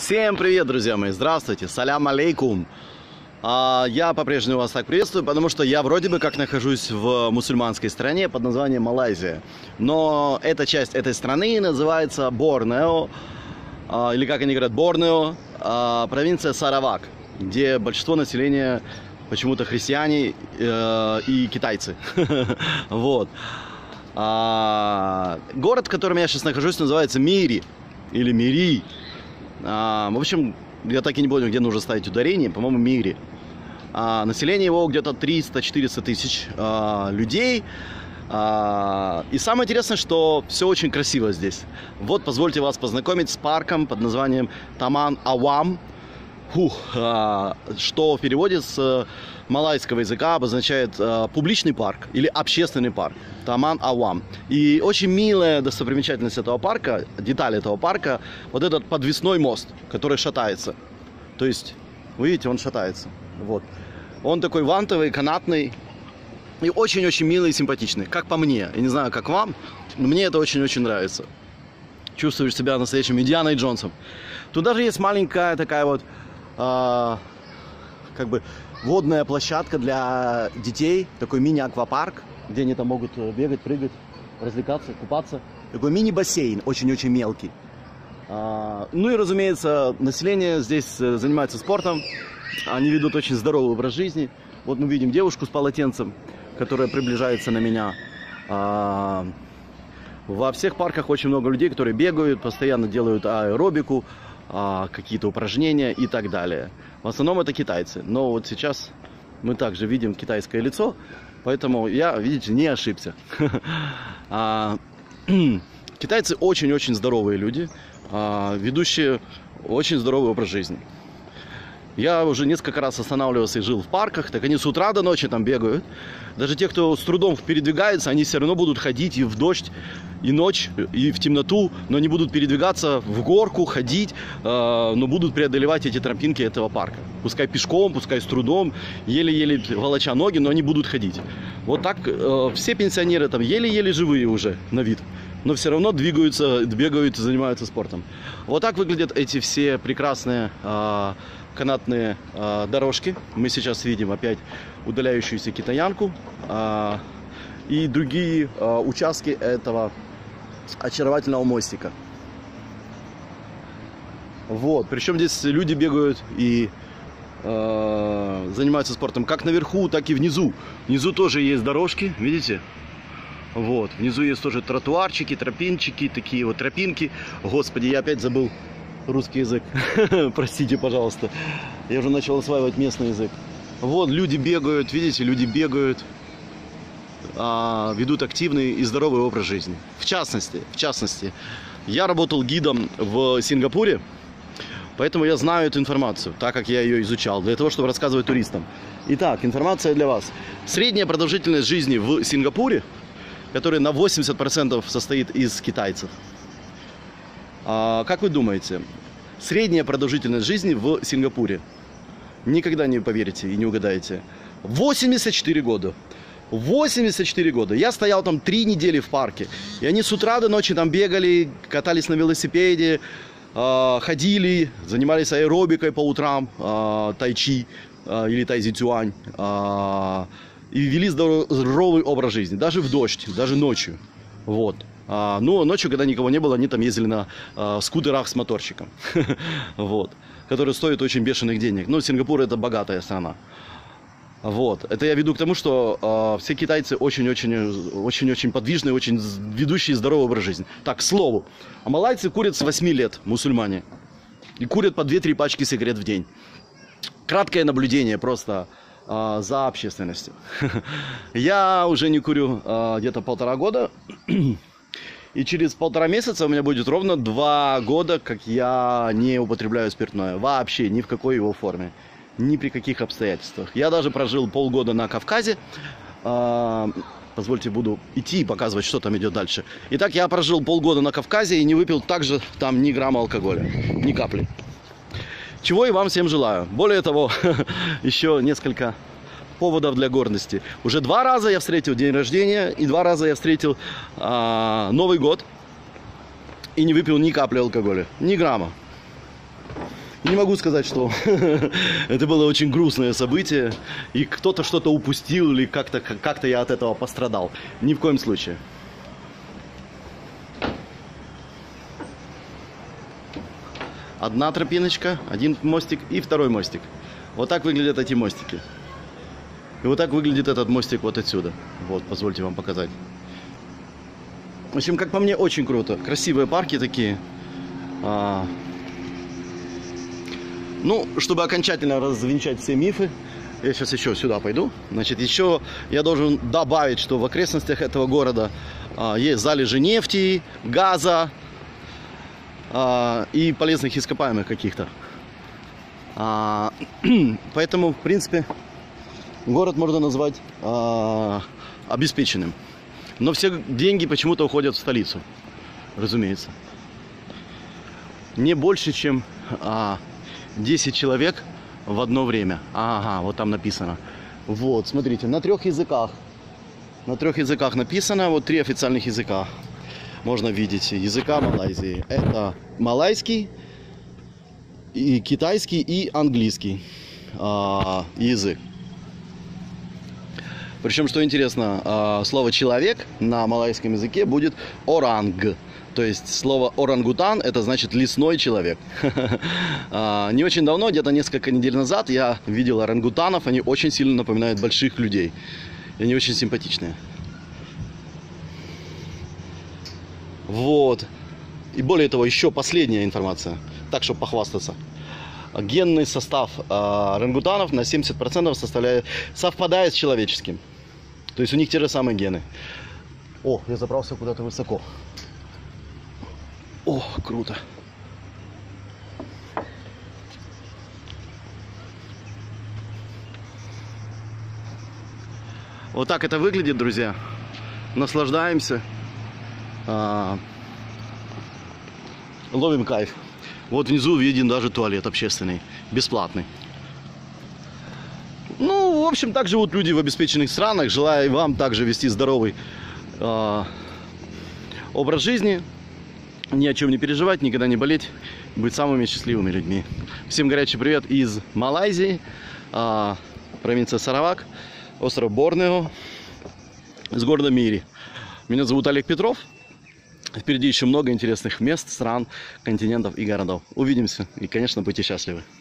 Всем привет, друзья мои, здравствуйте, салям алейкум. Я по-прежнему вас так приветствую, потому что я вроде бы как нахожусь в мусульманской стране под названием Малайзия. Но эта часть этой страны называется Борнео, или как они говорят, Борнео, провинция Саравак, где большинство населения почему-то христиане и китайцы. Вот. Город, в котором я сейчас нахожусь, называется Мири или Мири. В общем, я так и не понял, где нужно ставить ударение, по-моему, Мири. Население его где-то 300-400 тысяч людей. И самое интересное, что все очень красиво здесь. Вот, позвольте вас познакомить с парком под названием Таман Ауам. Что в переводе с малайского языка обозначает публичный парк или общественный парк. Таман Ауам. И очень милая достопримечательность этого парка, деталь этого парка, вот этот подвесной мост, который шатается. То есть, вы видите, он шатается. Вот. Он такой вантовый, канатный и очень-очень милый и симпатичный. Как по мне. Я не знаю, как вам, но мне это очень-очень нравится. Чувствуешь себя настоящим Индианой Джонсом. Тут даже есть маленькая такая вот как бы водная площадка для детей, такой мини-аквапарк, где они там могут бегать, прыгать, развлекаться, купаться. Такой мини-бассейн, очень-очень мелкий. Ну и, разумеется, население здесь занимается спортом, они ведут очень здоровый образ жизни. Вот мы видим девушку с полотенцем, которая приближается на меня. Во всех парках очень много людей, которые бегают, постоянно делают аэробику, какие-то упражнения и так далее. В основном это китайцы. Но вот сейчас мы также видим китайское лицо, поэтому я, видите, не ошибся. Китайцы очень-очень здоровые люди, ведущие очень здоровый образ жизни. Я уже несколько раз останавливался и жил в парках, так они с утра до ночи там бегают. Даже те, кто с трудом передвигается, они все равно будут ходить и в дождь, и ночь, и в темноту, но они будут передвигаться в горку, ходить, но будут преодолевать эти тропинки этого парка. Пускай пешком, пускай с трудом, еле-еле волоча ноги, но они будут ходить. Вот так все пенсионеры там еле-еле живые уже на вид, но все равно двигаются, бегают и занимаются спортом. Вот так выглядят эти все прекрасные канатные дорожки. Мы сейчас видим опять удаляющуюся китаянку и другие участки этого очаровательного мостика. Вот. Причем здесь люди бегают и занимаются спортом как наверху, так и внизу. Внизу тоже есть дорожки, видите? Вот. Внизу есть тоже тротуарчики, тропинчики, такие вот тропинки. Господи, я опять забыл русский язык. Простите, пожалуйста. Я уже начал осваивать местный язык. Вот, люди бегают, видите, люди бегают, ведут активный и здоровый образ жизни. В частности, я работал гидом в Сингапуре, поэтому я знаю эту информацию, так как я ее изучал, для того, чтобы рассказывать туристам. Итак, информация для вас. Средняя продолжительность жизни в Сингапуре, которая на 80% состоит из китайцев. Как вы думаете, средняя продолжительность жизни в Сингапуре? Никогда не поверите и не угадаете. 84 года. 84 года. Я стоял там 3 недели в парке. И они с утра до ночи там бегали, катались на велосипеде, ходили, занимались аэробикой по утрам, тайчи или тайзи-цюань. И вели здоровый образ жизни. Даже в дождь, даже ночью. Вот. Но ночью, когда никого не было, они там ездили на скутерах с моторчиком, вот, которые стоят очень бешеных денег. Но Сингапур — это богатая страна. Вот. Это я веду к тому, что все китайцы очень-очень подвижные, очень ведущие здоровый образ жизни. Так, к слову, малайцы курят с 8 лет, мусульмане, и курят по 2-3 пачки сигарет в день. Краткое наблюдение просто за общественностью. Я уже не курю где-то 1,5 года. И через 1,5 месяца у меня будет ровно 2 года, как я не употребляю спиртное. Вообще, ни в какой его форме. Ни при каких обстоятельствах. Я даже прожил полгода на Кавказе. Позвольте, буду идти и показывать, что там идет дальше. Итак, я прожил полгода на Кавказе и не выпил также там ни грамма алкоголя. Ни капли. Чего и вам всем желаю. Более того, еще несколько поводов для гордости. Уже 2 раза я встретил день рождения, и 2 раза я встретил Новый год и не выпил ни капли алкоголя, ни грамма. не могу сказать, что это было очень грустное событие, и кто-то что-то упустил, или как-то я от этого пострадал. Ни в коем случае. Одна тропиночка, один мостик и второй мостик. Вот так выглядят эти мостики. И вот так выглядит этот мостик вот отсюда. Вот, позвольте вам показать. В общем, как по мне, очень круто. Красивые парки такие. Ну, чтобы окончательно развенчать все мифы, я сейчас еще сюда пойду. Значит, еще я должен добавить, что в окрестностях этого города есть залежи нефти, газа и полезных ископаемых каких-то. Поэтому, в принципе, город можно назвать обеспеченным. Но все деньги почему-то уходят в столицу, разумеется. Не больше, чем 10 человек в одно время. Ага, вот там написано. Вот, смотрите, на 3 языках. На 3 языках написано, вот 3 официальных языка. Можно видеть языка Малайзии. Это малайский, и китайский и английский язык. Причем, что интересно, слово «человек» на малайском языке будет «оранг». То есть слово «орангутан» — это значит «лесной человек». Не очень давно, где-то несколько недель назад, я видел орангутанов. Они очень сильно напоминают больших людей. И они очень симпатичные. Вот. И более того, еще последняя информация. Так, чтобы похвастаться. Генный состав орангутанов на 70% совпадает с человеческим. То есть у них те же самые гены. О, я забрался куда-то высоко. О, круто. Вот так это выглядит, друзья. Наслаждаемся. Ловим кайф. Вот внизу виден даже туалет общественный, бесплатный. Ну, в общем, так живут люди в обеспеченных странах. Желаю вам также вести здоровый образ жизни, ни о чем не переживать, никогда не болеть, быть самыми счастливыми людьми. Всем горячий привет из Малайзии, провинция Саравак, остров Борнео, из города Мири. Меня зовут Олег Петров. Впереди еще много интересных мест, стран, континентов и городов. Увидимся и, конечно, будьте счастливы.